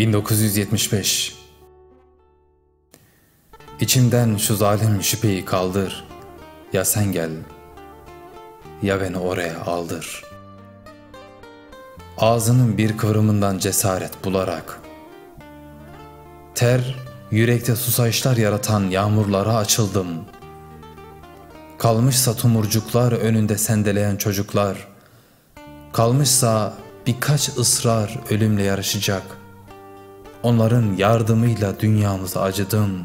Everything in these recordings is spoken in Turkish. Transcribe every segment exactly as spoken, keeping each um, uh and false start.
bin dokuz yüz yetmiş beş. İçimden şu zalim şüpheyi kaldır. Ya sen gel, ya beni oraya aldır. Ağzının bir kıvrımından cesaret bularak, ter, yürekte susayışlar yaratan yağmurlara açıldım. Kalmışsa tomurcuklar önünde sendeleyen çocuklar, kalmışsa birkaç ısrar ölümle yarışacak, onların yardımıyla dünyamıza acıdım.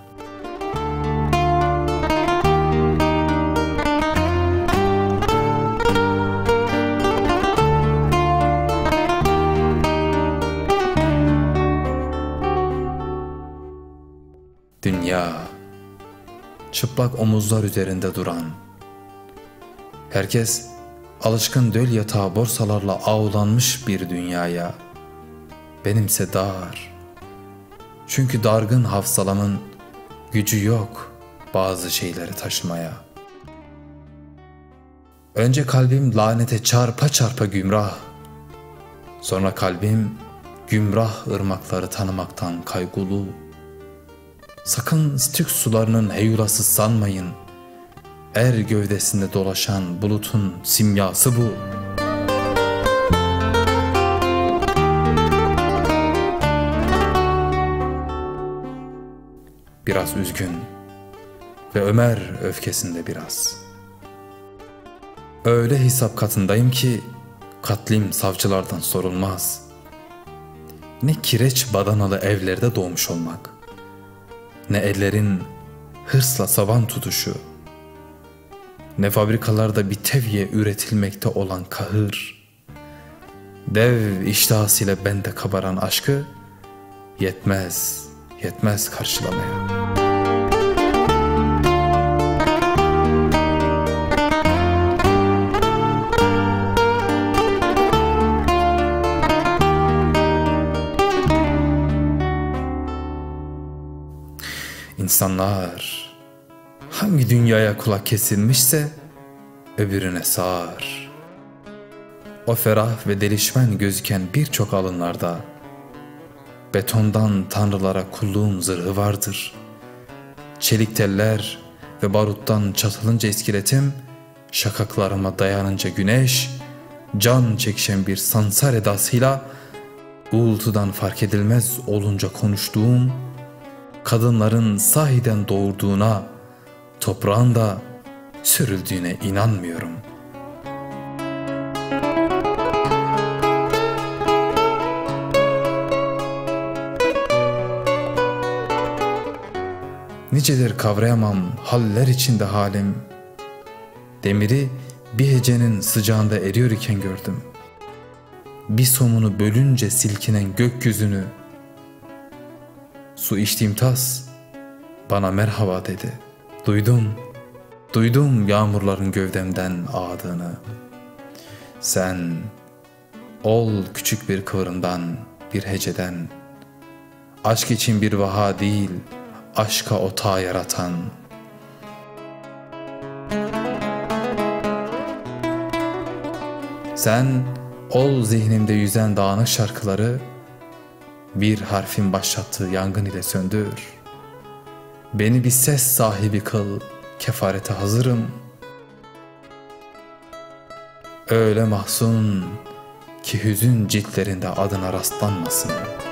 Dünya, çıplak omuzlar üzerinde duran, herkes alışkın döl yatağı borsalarla ağlanmış bir dünyaya, benimse dar. Çünkü dargın hafsalamın gücü yok bazı şeyleri taşımaya. Önce kalbim lanete çarpa çarpa gümrah, sonra kalbim gümrah ırmakları tanımaktan kaygulu. Sakın Styx sularının heyulası sanmayın, er gövdesinde dolaşan bulutun simyası bu. Biraz üzgün ve Ömer öfkesinde biraz. Öyle hesap katındayım ki katlim savcılardan sorulmaz. Ne kireç badanalı evlerde doğmuş olmak, ne ellerin hırsla saban tutuşu, ne fabrikalarda bir tevye üretilmekte olan kahır, dev iştahıyla bende kabaran aşkı yetmez, yetmez karşılamaya. İnsanlar hangi dünyaya kulak kesilmişse öbürüne sağır. O ferah ve delişmen gözüken birçok alınlarda betondan tanrılara kulluğun zırhı vardır. Çelik teller ve baruttan çatılınca iskeletim, şakaklarıma dayanınca güneş, can çekişen bir sansar edasıyla uğultudan fark edilmez olunca konuştuğum, kadınların sahiden doğurduğuna, toprağın da sürüldüğüne inanmıyorum. Nicedir kavrayamam haller içinde halim. Demiri bir hecenin sıcağında eriyor iken gördüm. Bir somunu bölünce silkinen gökyüzünü. Su içtiğim tas bana merhaba dedi. Duydum, duydum yağmurların gövdemden ağdığını. Sen ol küçük bir kıvrımdan, bir heceden, aşk için bir vaha değil, aşka otağı yaratan. Sen ol zihnimde yüzen dağınık şarkıları, bir harfin başlattığı yangın ile söndür. Beni bir ses sahibi kıl, kefarete hazırım. Öyle mahzun ki hüzün ciltlerinde adına rastlanmasın.